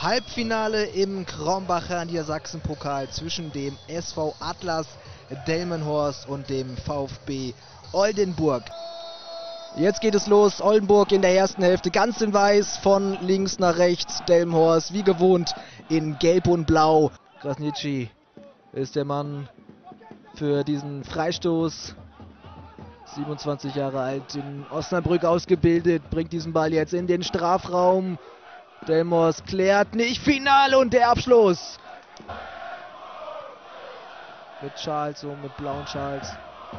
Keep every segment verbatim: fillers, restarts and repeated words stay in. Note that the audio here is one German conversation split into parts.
Halbfinale im Kronbacher Niedersachsen-Pokal zwischen dem S V Atlas Delmenhorst und dem VfB Oldenburg. Jetzt geht es los, Oldenburg in der ersten Hälfte ganz in weiß, von links nach rechts, Delmenhorst wie gewohnt in gelb und blau. Krasnitschi ist der Mann für diesen Freistoß, siebenundzwanzig Jahre alt, in Osnabrück ausgebildet, bringt diesen Ball jetzt in den Strafraum. Delmenhorst klärt nicht, Finale und der Abschluss. Mit Charles, so mit blauen Charles.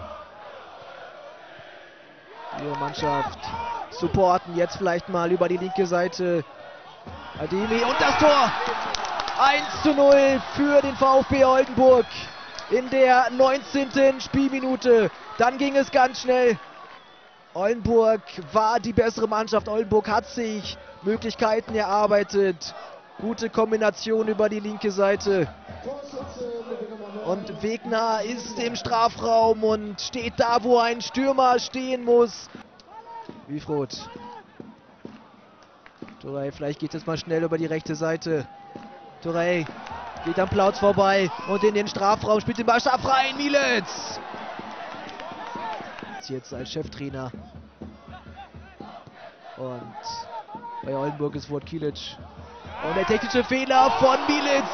Ihre Mannschaft supporten jetzt vielleicht mal über die linke Seite. Ademi und das Tor! eins zu null für den VfB Oldenburg in der neunzehnten Spielminute. Dann ging es ganz schnell. Oldenburg war die bessere Mannschaft. Oldenburg hat sich Möglichkeiten erarbeitet. Gute Kombination über die linke Seite. Und Wegner ist im Strafraum und steht da, wo ein Stürmer stehen muss. Wifroth. Touré, vielleicht geht es mal schnell über die rechte Seite. Touré geht am Plautz vorbei und in den Strafraum, spielt den Ball scharf rein. Mielitz. Jetzt als Cheftrainer. Und bei Oldenburg ist Wort Kilic. Und der technische Fehler von Mielitz.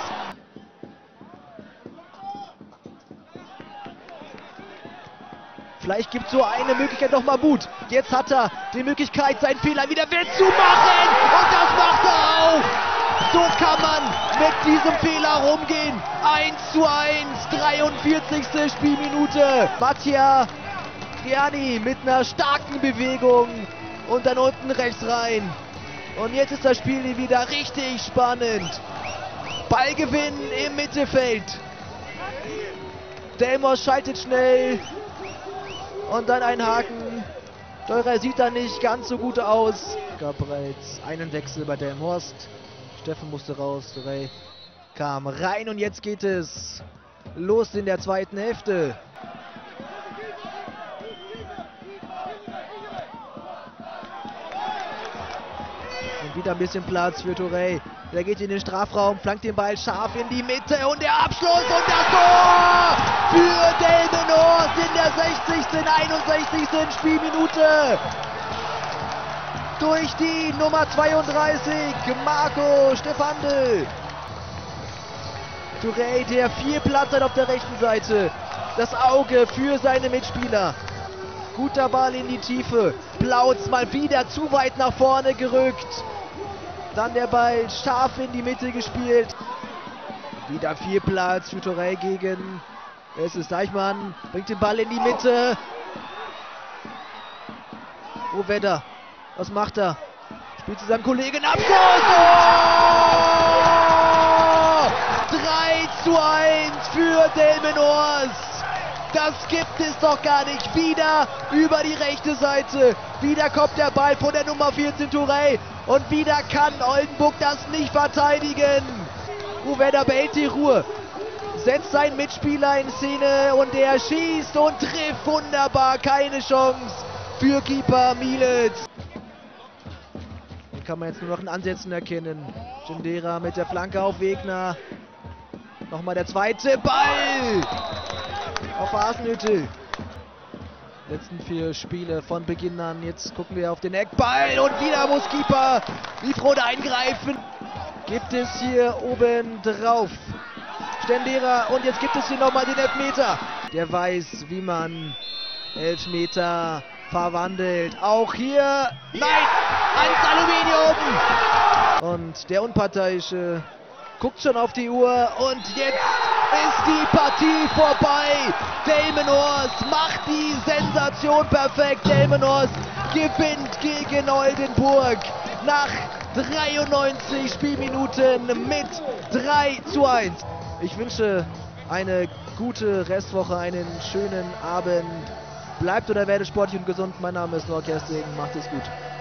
Vielleicht gibt es so eine Möglichkeit noch mal Mut. Jetzt hat er die Möglichkeit, seinen Fehler wieder wettzumachen. Und das macht er auch. So kann man mit diesem Fehler rumgehen. eins zu eins, dreiundvierzigste Spielminute. Mattia Gianni mit einer starken Bewegung und dann unten rechts rein. Und jetzt ist das Spiel wieder richtig spannend. Ballgewinn im Mittelfeld. Delmenhorst schaltet schnell. Und dann ein Haken. Teurer sieht da nicht ganz so gut aus. Gab bereits einen Wechsel bei Delmenhorst. Steffen musste raus. Touré kam rein und jetzt geht es los in der zweiten Hälfte. Und wieder ein bisschen Platz für Touré. Der geht in den Strafraum, flankt den Ball scharf in die Mitte und der Abschluss und das Tor für Delmenhorst in der sechzigsten, einundsechzigsten Spielminute. Durch die Nummer zweiunddreißig, Marco Stefandl. Touré, der viel Platz hat auf der rechten Seite. Das Auge für seine Mitspieler. Guter Ball in die Tiefe. Plautz mal wieder zu weit nach vorne gerückt. Dann der Ball scharf in die Mitte gespielt. Wieder viel Platz für Touré gegen. Es ist Deichmann. Bringt den Ball in die Mitte. Oh, Wedder. Was macht er? Spielt zu seinem Kollegen. Abschluss! Oh! drei zu eins für Delmenhorst. Das gibt es doch gar nicht. Wieder über die rechte Seite. Wieder kommt der Ball von der Nummer vierzehn Touré. Und wieder kann Oldenburg das nicht verteidigen. Ruweda behält die Ruhe. Setzt seinen Mitspieler in Szene und er schießt und trifft wunderbar. Keine Chance für Keeper Mielitz. Hier kann man jetzt nur noch in Ansätzen erkennen. Gendera mit der Flanke auf Wegner. Nochmal der zweite Ball auf Hasenhüttl. Letzten vier Spiele von Beginn an. Jetzt gucken wir auf den Eckball und wieder muss Keeper Wifroth eingreifen. Gibt es hier oben drauf Gendera und jetzt gibt es hier nochmal den Elfmeter. Der weiß, wie man Elfmeter verwandelt. Auch hier, nein, ans Aluminium. Und der Unparteiische guckt schon auf die Uhr und jetzt ist die Partie vorbei. Delmenhorst macht die Sensation perfekt. Delmenhorst gewinnt gegen Oldenburg nach dreiundneunzig Spielminuten mit drei zu eins. Ich wünsche eine gute Restwoche, einen schönen Abend. Bleibt oder werdet sportlich und gesund. Mein Name ist Noah Kersting. Macht es gut.